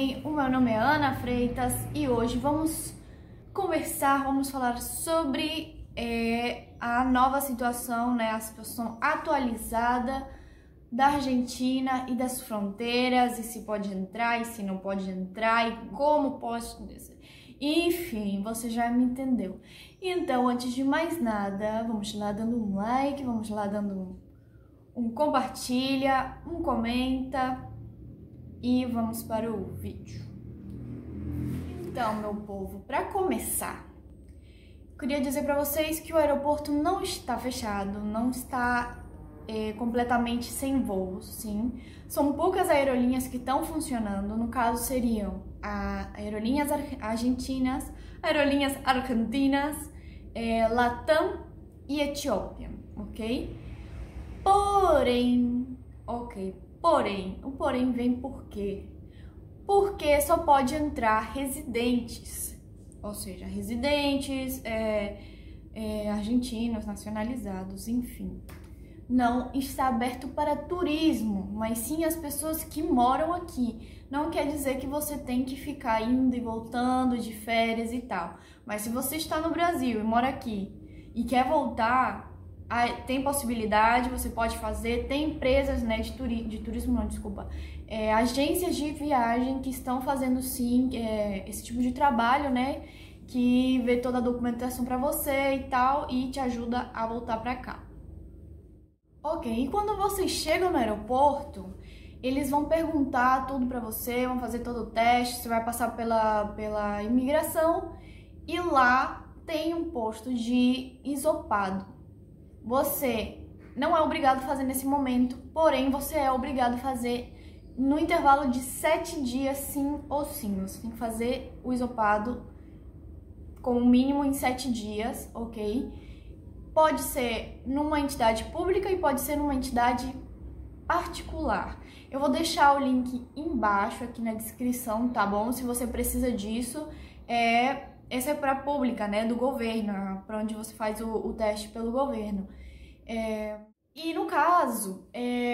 bem? O meu nome é Ana Freitas e hoje vamos falar sobre a nova situação, né, a situação atualizada da Argentina e das fronteiras, e se pode entrar e se não pode entrar e como pode acontecer. Enfim, você já me entendeu. Então, antes de mais nada, vamos lá dando um like, vamos lá dando um compartilha, um comenta e vamos para o vídeo. Então, meu povo, para começar, queria dizer para vocês que o aeroporto não está fechado, não está completamente sem voos, sim. São poucas aerolinhas que estão funcionando, no caso seriam aerolinhas argentinas, Latam e Etiópia, ok? Porém, o porém vem por quê? Porque só pode entrar residentes, ou seja, residentes argentinos, nacionalizados, enfim. Não está aberto para turismo, mas sim as pessoas que moram aqui. Não quer dizer que você tem que ficar indo e voltando de férias e tal. Mas se você está no Brasil e mora aqui e quer voltar, tem possibilidade, você pode fazer. Tem empresas, né, de turismo, não, desculpa, agências de viagem que estão fazendo sim esse tipo de trabalho, né, que vê toda a documentação para você e tal e te ajuda a voltar para cá. Ok, e quando vocês chegam no aeroporto, eles vão perguntar tudo pra você, vão fazer todo o teste, você vai passar pela imigração e lá tem um posto de hisopado. Você não é obrigado a fazer nesse momento, porém você é obrigado a fazer no intervalo de 7 dias sim ou sim. Você tem que fazer o hisopado com o mínimo em 7 dias, ok? Pode ser numa entidade pública e pode ser numa entidade particular. Eu vou deixar o link embaixo aqui na descrição, tá bom? Se você precisa disso, essa é para pública, né, do governo, para onde você faz o teste pelo governo. E no caso,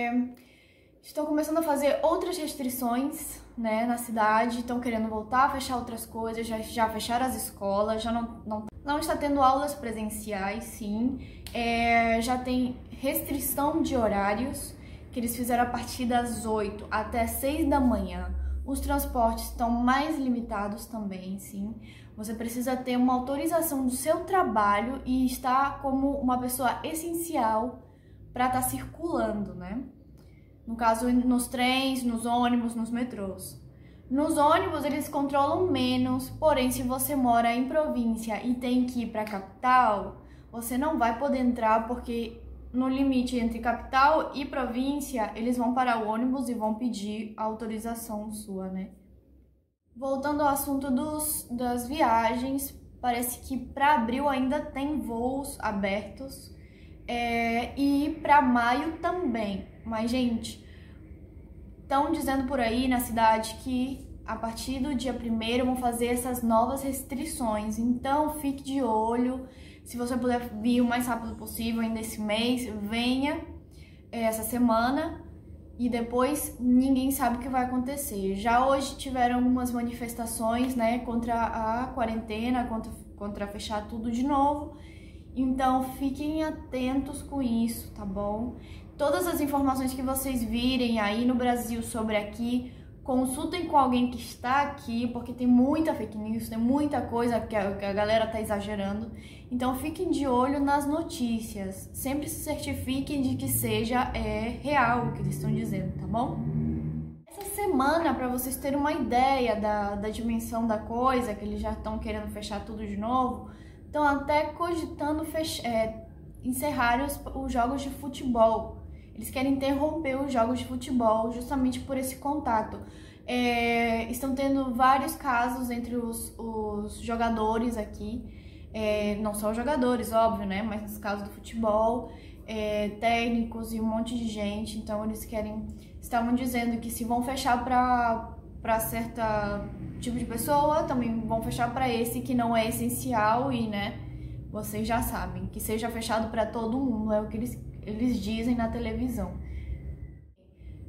estão começando a fazer outras restrições, né, na cidade, estão querendo voltar a fechar outras coisas, já fecharam as escolas, já não está tendo aulas presenciais, sim, já tem restrição de horários, que eles fizeram a partir das 8 até 6 da manhã. Os transportes estão mais limitados também, sim. Você precisa ter uma autorização do seu trabalho e estar como uma pessoa essencial para estar circulando, né? No caso, nos trens, nos ônibus, nos metrôs. Nos ônibus, eles controlam menos, porém, se você mora em província e tem que ir para a capital, você não vai poder entrar, porque no limite entre capital e província, eles vão parar o ônibus e vão pedir a autorização sua, né? Voltando ao assunto das viagens, parece que para abril ainda tem voos abertos e para maio também. Mas, gente, estão dizendo por aí na cidade que a partir do dia 1º vão fazer essas novas restrições. Então, fique de olho. Se você puder vir o mais rápido possível ainda esse mês, venha essa semana e depois ninguém sabe o que vai acontecer. Já hoje tiveram algumas manifestações, né, contra a quarentena, contra fechar tudo de novo. Então, fiquem atentos com isso, tá bom? Todas as informações que vocês virem aí no Brasil sobre aqui, consultem com alguém que está aqui, porque tem muita fake news, tem muita coisa que a galera tá exagerando. Então, fiquem de olho nas notícias. Sempre se certifiquem de que seja real o que eles estão dizendo, tá bom? Essa semana, para vocês terem uma ideia da dimensão da coisa, que eles já estão querendo fechar tudo de novo, estão até cogitando encerrar os jogos de futebol. Eles querem interromper os jogos de futebol justamente por esse contato. Estão tendo vários casos entre os jogadores aqui. Não só os jogadores, óbvio, né? Mas nos casos do futebol, técnicos e um monte de gente. Então eles estavam dizendo que se vão fechar para certo tipo de pessoa, também vão fechar para esse que não é essencial e, né? Vocês já sabem, que seja fechado para todo mundo, é o que eles dizem na televisão.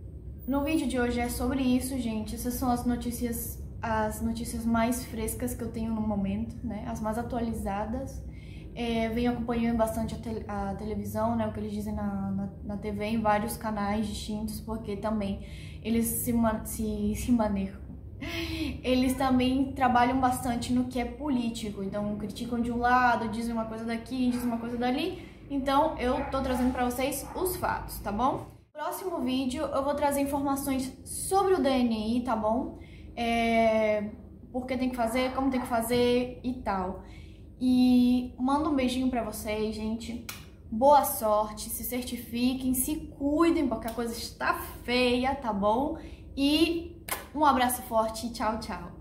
No vídeo de hoje é sobre isso, gente. Essas são as notícias mais frescas que eu tenho no momento, né? As mais atualizadas. Venho acompanhando bastante a televisão, né? O que eles dizem na TV, em vários canais distintos, porque também eles se manejam. Eles também trabalham bastante no que é político, então criticam de um lado, dizem uma coisa daqui, dizem uma coisa dali. Então eu tô trazendo pra vocês os fatos, tá bom? No próximo vídeo eu vou trazer informações sobre o DNI, tá bom? Por que tem que fazer, como tem que fazer e tal. E mando um beijinho pra vocês, gente. Boa sorte, se certifiquem, se cuidem, porque a coisa está feia, tá bom? E um abraço forte e tchau, tchau.